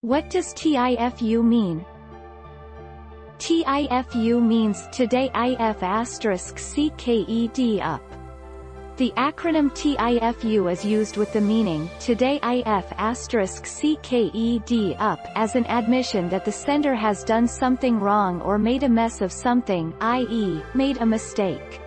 What does TIFU mean? TIFU means Today IF *cked up. The acronym TIFU is used with the meaning Today IF *cked up as an admission that the sender has done something wrong or made a mess of something, i.e., made a mistake.